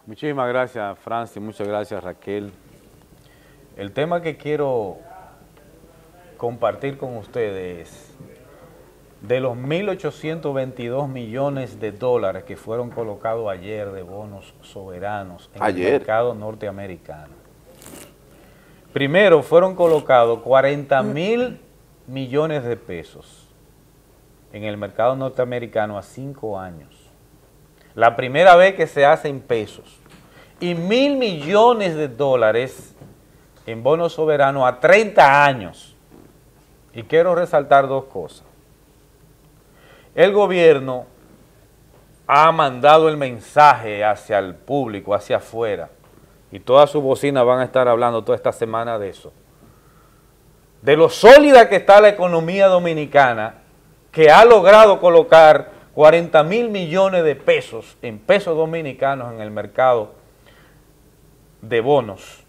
Muchísimas gracias, Francis, muchas gracias, Raquel. El tema que quiero compartir con ustedes de los 1.822 millones de dólares que fueron colocados ayer de bonos soberanos en el mercado norteamericano. Primero fueron colocados 40.000 millones de pesos en el mercado norteamericano a 5 años. La primera vez que se hace en pesos. Y 1.000 millones de dólares en bonos soberanos a 30 años. Y quiero resaltar dos cosas. El gobierno ha mandado el mensaje hacia el público, hacia afuera, y todas sus bocinas van a estar hablando toda esta semana de eso, de lo sólida que está la economía dominicana, que ha logrado colocar 40.000 millones de pesos en pesos dominicanos en el mercado de bonos.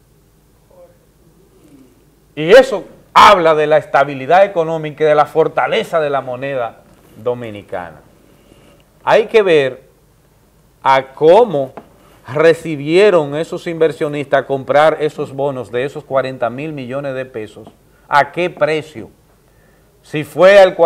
Y eso habla de la estabilidad económica y de la fortaleza de la moneda dominicana. Hay que ver a cómo recibieron esos inversionistas a comprar esos bonos de esos 40.000 millones de pesos, a qué precio. Si fue al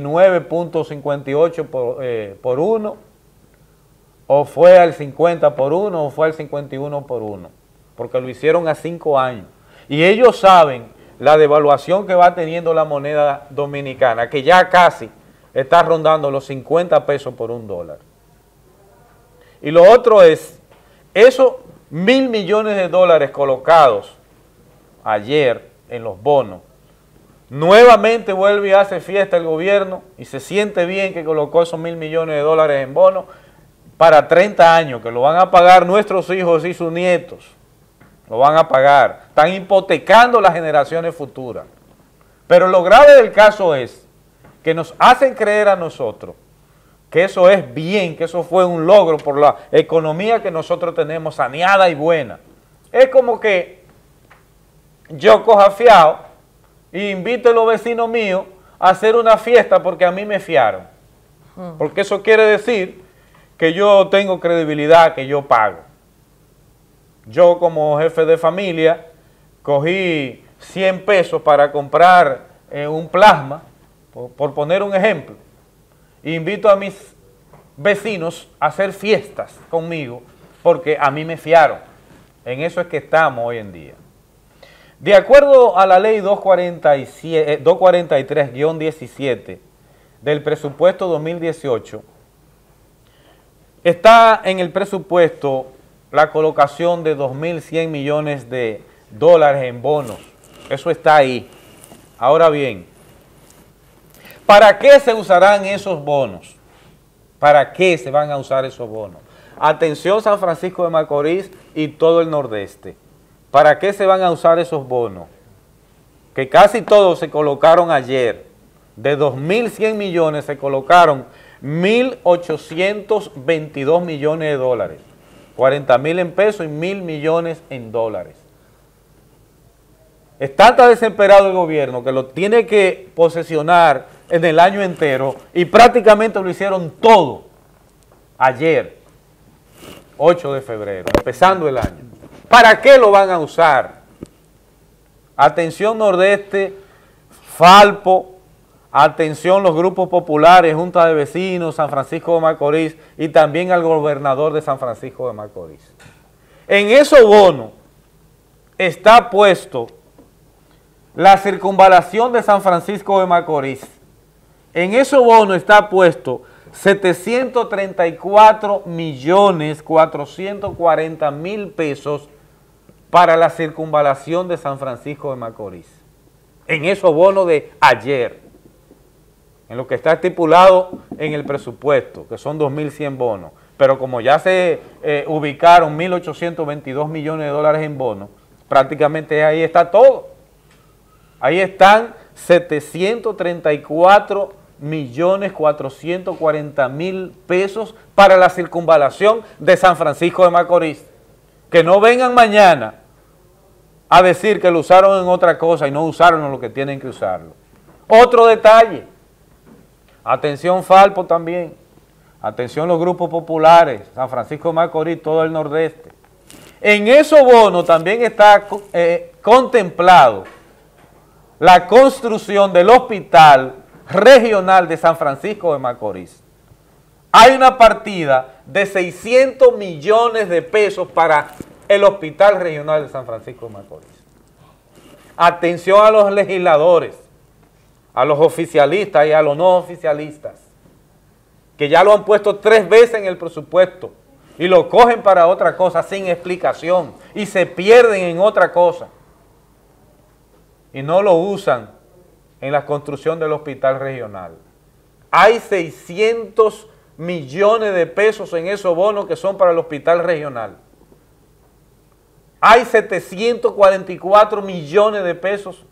49.58 por uno, o fue al 50 por uno, o fue al 51 por uno, porque lo hicieron a 5 años. Y ellos saben la devaluación que va teniendo la moneda dominicana, que ya casi está rondando los 50 pesos por $1. Y lo otro es, esos 1.000 millones de dólares colocados ayer en los bonos, nuevamente vuelve y hace fiesta el gobierno y se siente bien que colocó esos 1.000 millones de dólares en bonos para 30 años, que lo van a pagar nuestros hijos y sus nietos. Lo van a pagar. Están hipotecando las generaciones futuras. Pero lo grave del caso es que nos hacen creer a nosotros que eso es bien, que eso fue un logro por la economía que nosotros tenemos saneada y buena. Es como que yo coja fiado y invito a los vecinos míos a hacer una fiesta porque a mí me fiaron. Porque eso quiere decir que yo tengo credibilidad, que yo pago. Yo como jefe de familia cogí 100 pesos para comprar un plasma, por poner un ejemplo, e invito a mis vecinos a hacer fiestas conmigo porque a mí me fiaron. En eso es que estamos hoy en día. De acuerdo a la ley 243-17 del presupuesto 2018, está en el presupuesto la colocación de 2.100 millones de dólares en bonos. Eso está ahí. Ahora bien, ¿para qué se usarán esos bonos? ¿Para qué se van a usar esos bonos? Atención, San Francisco de Macorís y todo el nordeste. ¿Para qué se van a usar esos bonos? Que casi todos se colocaron ayer. De 2.100 millones se colocaron 1.822 millones de dólares. 40.000 en pesos y 1.000 millones en dólares. Está tan desesperado el gobierno que lo tiene que posesionar en el año entero y prácticamente lo hicieron todo ayer, 8 de febrero, empezando el año. ¿Para qué lo van a usar? Atención Nordeste, Falpo, atención los grupos populares, Junta de Vecinos, San Francisco de Macorís y también al gobernador de San Francisco de Macorís. En esos bonos está puesto la circunvalación de San Francisco de Macorís. En esos bonos está puesto 734.440.000 pesos para la circunvalación de San Francisco de Macorís. En esos bonos de ayer, en lo que está estipulado en el presupuesto, que son 2.100 bonos. Pero como ya se ubicaron 1.822 millones de dólares en bonos, prácticamente ahí está todo. Ahí están 734.440.000 pesos para la circunvalación de San Francisco de Macorís. Que no vengan mañana a decir que lo usaron en otra cosa y no usaron en lo que tienen que usarlo. Otro detalle, atención Falpo también, atención los grupos populares, San Francisco de Macorís, todo el nordeste. En esos bonos también está contemplado la construcción del hospital regional de San Francisco de Macorís. Hay una partida de 600 millones de pesos para el hospital regional de San Francisco de Macorís. Atención a los legisladores, a los oficialistas y a los no oficialistas, que ya lo han puesto 3 veces en el presupuesto y lo cogen para otra cosa sin explicación y se pierden en otra cosa y no lo usan en la construcción del hospital regional. Hay 600 millones de pesos en esos bonos que son para el hospital regional. Hay 744 millones de pesos,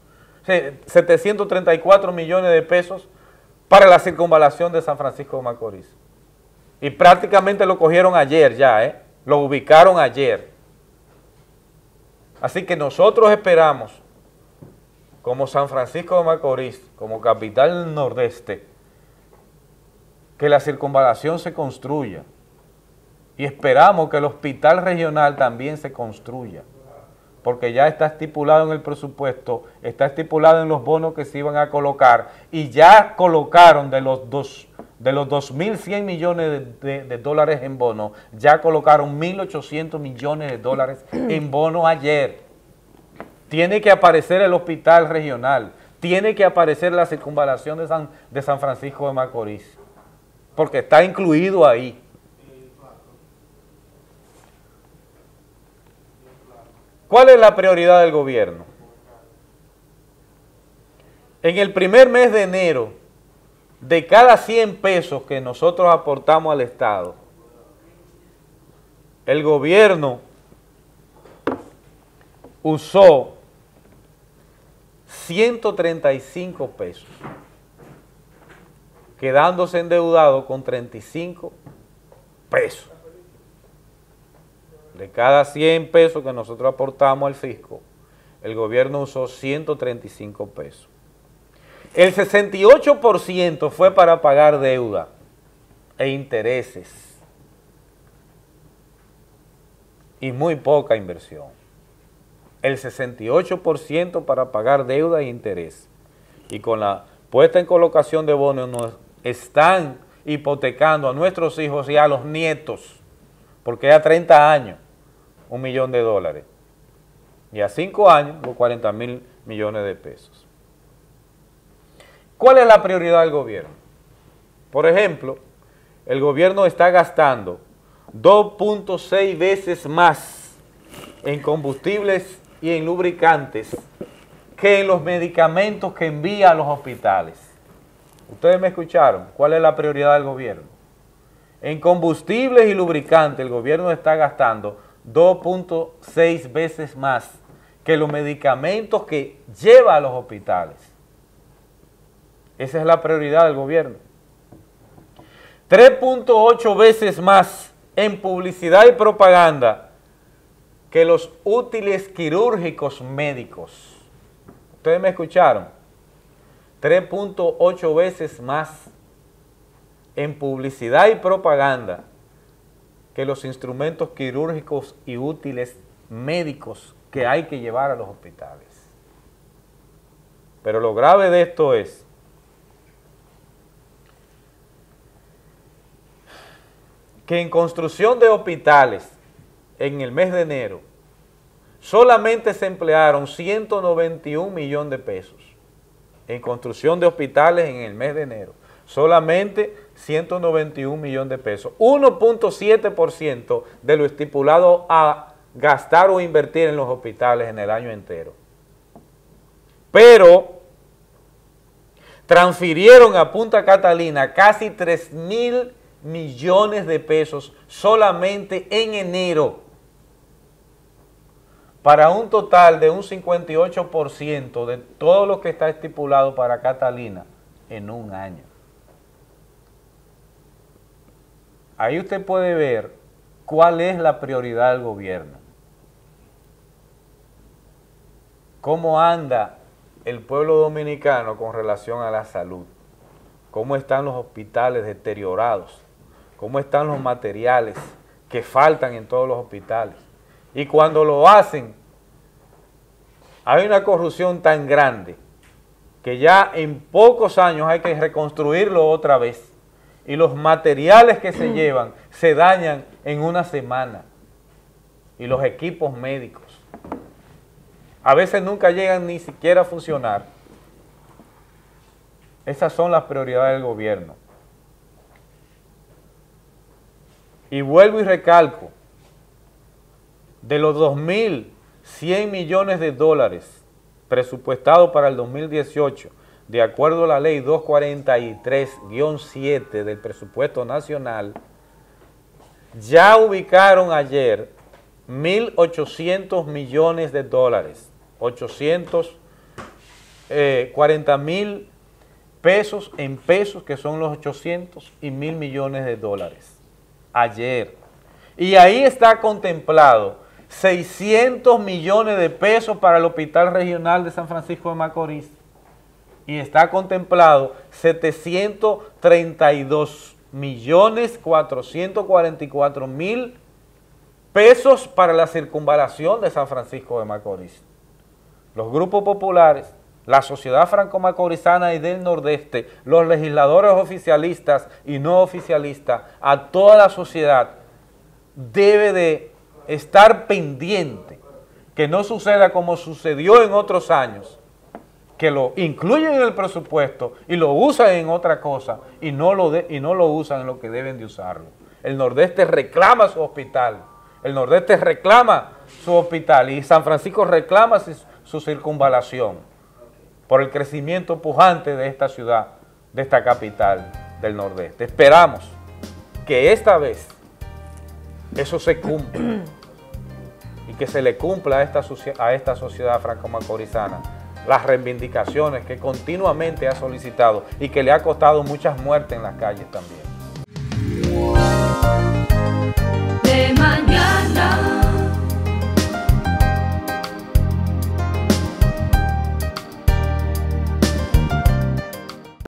734 millones de pesos para la circunvalación de San Francisco de Macorís. Y prácticamente lo cogieron ayer ya, lo ubicaron ayer. Así que nosotros esperamos, como San Francisco de Macorís, como capital del nordeste, que la circunvalación se construya. Y esperamos que el hospital regional también se construya, porque ya está estipulado en el presupuesto, está estipulado en los bonos que se iban a colocar, y ya colocaron de los 2.100 millones de dólares en bonos, ya colocaron 1.800 millones de dólares en bonos ayer. Tiene que aparecer el hospital regional, tiene que aparecer la circunvalación de San Francisco de Macorís, porque está incluido ahí. ¿Cuál es la prioridad del gobierno? En el primer mes de enero, de cada 100 pesos que nosotros aportamos al Estado, el gobierno usó 135 pesos, quedándose endeudado con 35 pesos. De cada 100 pesos que nosotros aportamos al fisco, el gobierno usó 135 pesos. El 68% fue para pagar deuda e intereses y muy poca inversión. El 68% para pagar deuda e interés. Y con la puesta en colocación de bonos nos están hipotecando a nuestros hijos y a los nietos, porque a 30 años, $1 millón, y a 5 años, los 40.000 millones de pesos. ¿Cuál es la prioridad del gobierno? Por ejemplo, el gobierno está gastando 2.6 veces más en combustibles y en lubricantes que en los medicamentos que envía a los hospitales. Ustedes me escucharon, ¿cuál es la prioridad del gobierno? En combustibles y lubricantes el gobierno está gastando 2.6 veces más que los medicamentos que lleva a los hospitales. Esa es la prioridad del gobierno. 3.8 veces más en publicidad y propaganda que los útiles quirúrgicos médicos. ¿Ustedes me escucharon? 3.8 veces más en publicidad y propaganda que los instrumentos quirúrgicos y útiles médicos que hay que llevar a los hospitales. Pero lo grave de esto es que en construcción de hospitales en el mes de enero solamente se emplearon 191 millones de pesos. En construcción de hospitales en el mes de enero solamente 191 millones de pesos, 1.7% de lo estipulado a gastar o invertir en los hospitales en el año entero. Pero transfirieron a Punta Catalina casi 3.000 millones de pesos solamente en enero, para un total de un 58% de todo lo que está estipulado para Catalina en un año. Ahí usted puede ver cuál es la prioridad del gobierno. Cómo anda el pueblo dominicano con relación a la salud. Cómo están los hospitales deteriorados. cómo están los materiales que faltan en todos los hospitales. Y cuando lo hacen, hay una corrupción tan grande que ya en pocos años hay que reconstruirlo otra vez. Y los materiales que se llevan se dañan en una semana. Y los equipos médicos a veces nunca llegan ni siquiera a funcionar. Esas son las prioridades del gobierno. Y vuelvo y recalco, de los 2.100 millones de dólares presupuestados para el 2018, de acuerdo a la ley 243-7 del presupuesto nacional, ya ubicaron ayer 1.800 millones de dólares, 840.000 pesos en pesos, que son los 800 y 1.000 millones de dólares, ayer. Y ahí está contemplado 600 millones de pesos para el Hospital Regional de San Francisco de Macorís. Y está contemplado 732.444.000 pesos para la circunvalación de San Francisco de Macorís. Los grupos populares, la sociedad franco-macorizana y del Nordeste, los legisladores oficialistas y no oficialistas, a toda la sociedad debe de estar pendiente que no suceda como sucedió en otros años, que lo incluyen en el presupuesto y lo usan en otra cosa y no lo usan en lo que deben de usarlo. El Nordeste reclama su hospital, el Nordeste reclama su hospital y San Francisco reclama su circunvalación por el crecimiento pujante de esta ciudad, de esta capital del Nordeste. Esperamos que esta vez eso se cumpla y que se le cumpla a esta sociedad franco-macorizana las reivindicaciones que continuamente ha solicitado y que le ha costado muchas muertes en las calles también.